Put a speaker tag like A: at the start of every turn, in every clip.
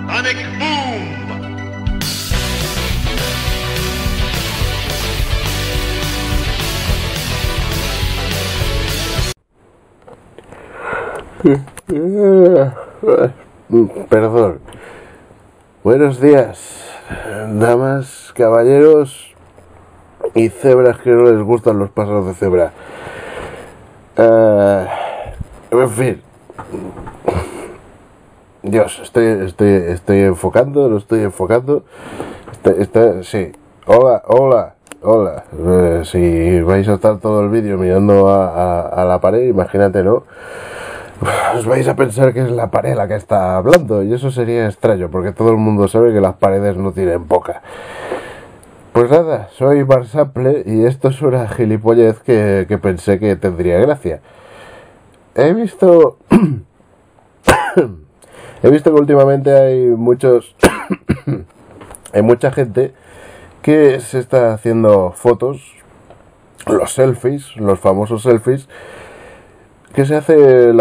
A: Sonic Boom!
B: Perdón. Buenos días, damas, caballeros y cebras que no les gustan los pasos de cebra. En fin. Dios, estoy enfocando, lo estoy enfocando. Sí. Hola. Si vais a estar todo el vídeo mirando a la pared, imagínate, ¿no? Os vais a pensar que es la pared la que está hablando, y eso sería extraño, porque todo el mundo sabe que las paredes no tienen boca. Pues nada, soy Marsample y esto es una gilipollez que pensé que tendría gracia. He visto que últimamente hay hay mucha gente que se está haciendo fotos, los selfies, los famosos selfies, que se hacen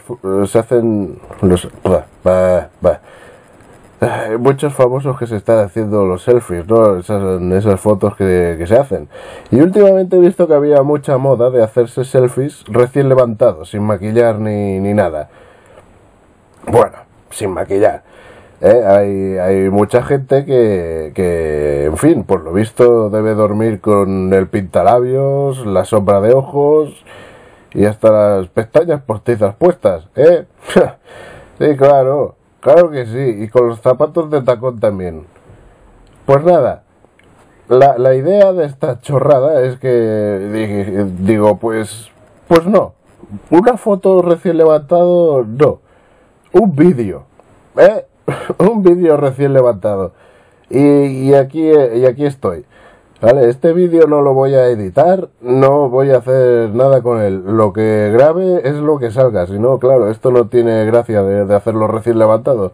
B: muchos famosos que se están haciendo los selfies, ¿no? Esas fotos que se hacen. Y últimamente he visto que había mucha moda de hacerse selfies recién levantados, sin maquillar ni nada. Bueno, sin maquillar. Hay mucha gente que, en fin, por lo visto debe dormir con el pintalabios, la sombra de ojos y hasta las pestañas postizas puestas, ¿eh? Sí, claro que sí, y con los zapatos de tacón también. Pues nada, la idea de esta chorrada es que digo, pues no, una foto recién levantado, no, un vídeo, un vídeo recién levantado, y aquí estoy. Vale, este vídeo no lo voy a editar, no voy a hacer nada con él. Lo que grabe es lo que salga, si no, claro, esto no tiene gracia de hacerlo recién levantado.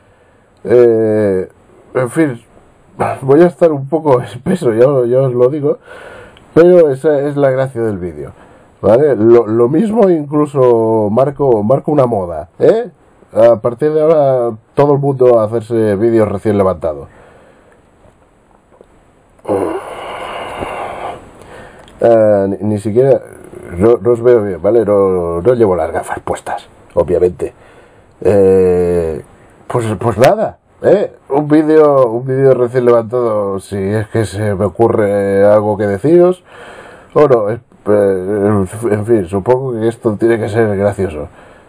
B: En fin, voy a estar un poco espeso, ya os lo digo, pero esa es la gracia del vídeo. Vale, lo mismo incluso marco una moda, ¿eh? A partir de ahora todo el mundo va a hacerse vídeos recién levantados. Ni siquiera no os veo bien, ¿vale? No llevo las gafas puestas, obviamente. Pues nada, un vídeo recién levantado, si es que se me ocurre algo que deciros. O no, en fin, supongo que esto tiene que ser gracioso.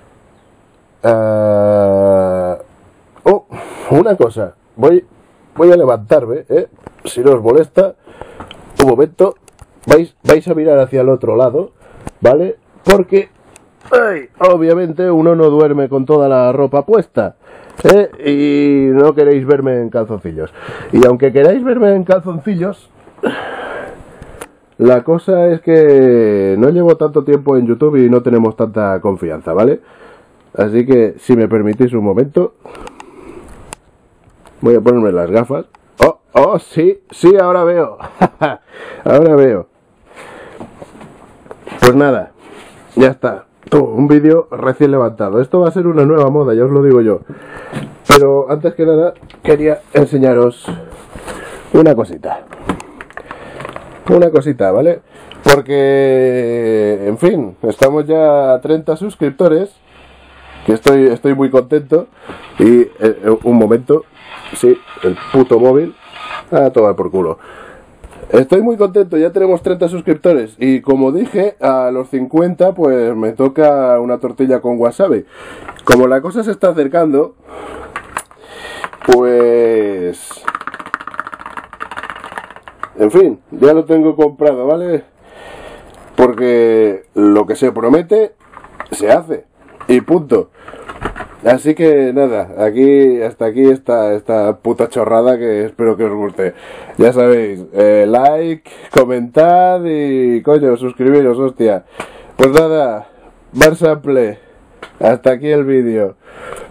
B: Una cosa, voy a levantarme, si no os molesta, un momento. Vais a mirar hacia el otro lado, ¿vale? Porque, obviamente, uno no duerme con toda la ropa puesta, y no queréis verme en calzoncillos. Y aunque queráis verme en calzoncillos, la cosa es que no llevo tanto tiempo en YouTube y no tenemos tanta confianza, ¿vale? Así que, si me permitís un momento, voy a ponerme las gafas. Oh, sí, ahora veo. Ahora veo. Pues nada, ya está. Un vídeo recién levantado. Esto va a ser una nueva moda, ya os lo digo yo. Pero antes que nada, quería enseñaros una cosita. ¿Vale? Porque, en fin, estamos ya a 30 suscriptores. Que estoy muy contento. Y, un momento. Sí, el puto móvil. A tomar por culo. Estoy muy contento, ya tenemos 30 suscriptores. Y como dije, a los 50 pues me toca una tortilla con wasabi. Como la cosa se está acercando, pues... En fin, ya lo tengo comprado, ¿vale? Porque lo que se promete, se hace. Y punto. Así que nada, hasta aquí esta puta chorrada que espero que os guste. Ya sabéis, like, comentad y coño, suscribiros, hostia. Pues nada, Marsample, hasta aquí el vídeo.